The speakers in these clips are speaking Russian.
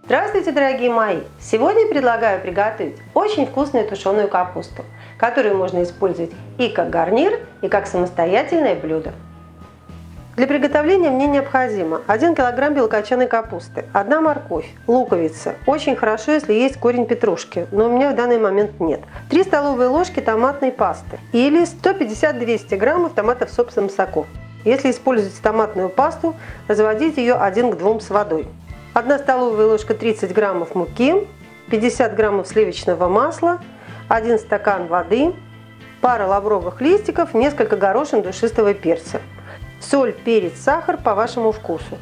Здравствуйте, дорогие мои! Сегодня предлагаю приготовить очень вкусную тушеную капусту, которую можно использовать и как гарнир, и как самостоятельное блюдо. Для приготовления мне необходимо 1 кг белокочанной капусты, 1 морковь, луковица. Очень хорошо, если есть корень петрушки, но у меня в данный момент нет. 3 столовые ложки томатной пасты или 150-200 граммов томатов в собственном соку. Если используете томатную пасту, разводите ее 1 к 2 с водой. 1 столовая ложка 30 граммов муки, 50 граммов сливочного масла, 1 стакан воды, пара лавровых листиков, несколько горошин душистого перца. Соль, перец, сахар по вашему вкусу.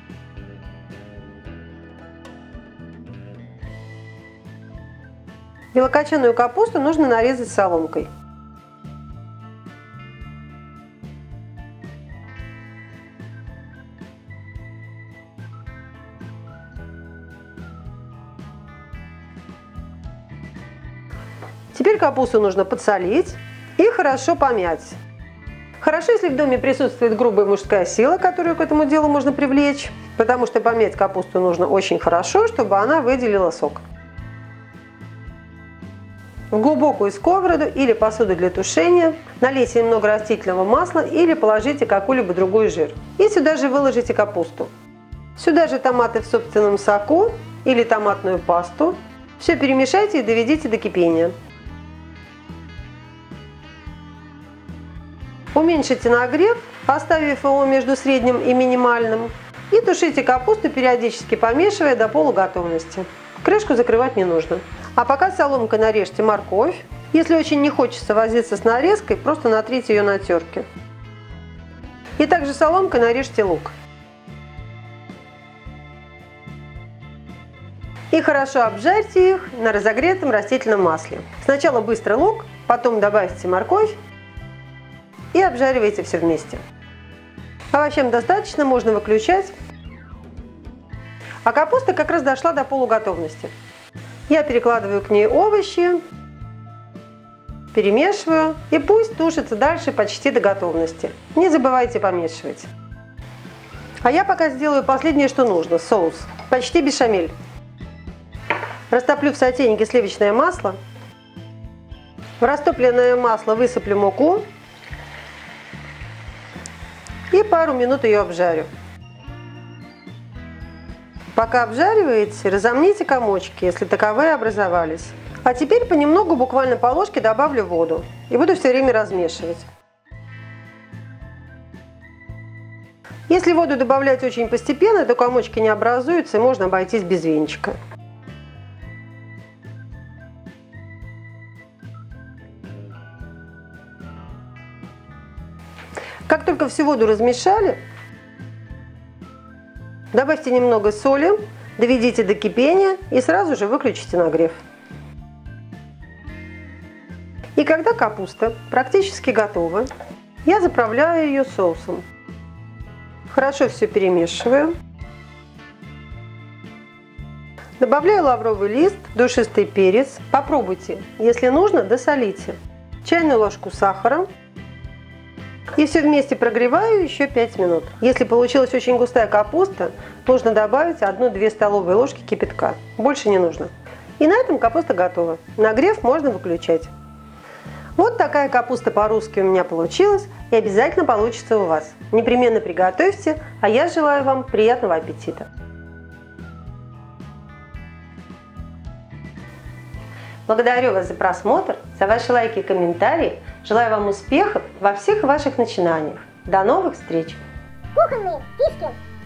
Белокочанную капусту нужно нарезать соломкой. Теперь капусту нужно подсолить и хорошо помять. Хорошо, если в доме присутствует грубая мужская сила, которую к этому делу можно привлечь, потому что помять капусту нужно очень хорошо, чтобы она выделила сок. В глубокую сковороду или посуду для тушения налейте немного растительного масла или положите какой-либо другой жир. И сюда же выложите капусту. Сюда же томаты в собственном соку или томатную пасту. Все перемешайте и доведите до кипения. Уменьшите нагрев, оставив его между средним и минимальным, и тушите капусту, периодически помешивая до полуготовности. Крышку закрывать не нужно. А пока соломкой нарежьте морковь. Если очень не хочется возиться с нарезкой, просто натрите ее на терке. И также соломкой нарежьте лук. И хорошо обжарьте их на разогретом растительном масле. Сначала быстро лук, потом добавьте морковь и обжаривайте все вместе. Овощам достаточно, можно выключать. А капуста как раз дошла до полуготовности. Я перекладываю к ней овощи, перемешиваю и пусть тушится дальше почти до готовности. Не забывайте помешивать. А я пока сделаю последнее, что нужно – соус. Почти бешамель. Растоплю в сотейнике сливочное масло. В растопленное масло высыплю муку. И пару минут ее обжарю. Пока обжариваете, разомните комочки, если таковые образовались. А теперь понемногу, буквально по ложке, добавлю воду и буду все время размешивать. Если воду добавлять очень постепенно, то комочки не образуются и можно обойтись без венчика. Как только всю воду размешали, добавьте немного соли, доведите до кипения и сразу же выключите нагрев. И когда капуста практически готова, я заправляю ее соусом. Хорошо все перемешиваю. Добавляю лавровый лист, душистый перец. Попробуйте, если нужно, досолите. Чайную ложку сахара. И все вместе прогреваю еще 5 минут. Если получилась очень густая капуста, нужно добавить 1-2 столовые ложки кипятка. Больше не нужно. И на этом капуста готова. Нагрев можно выключать. Вот такая капуста по-русски у меня получилась и обязательно получится у вас. Непременно приготовьте, а я желаю вам приятного аппетита. Благодарю вас за просмотр, за ваши лайки и комментарии. Желаю вам успехов во всех ваших начинаниях. До новых встреч! Кухонные фишки.